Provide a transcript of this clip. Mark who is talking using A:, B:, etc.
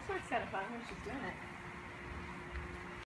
A: This looks kind of fun when she's doing it.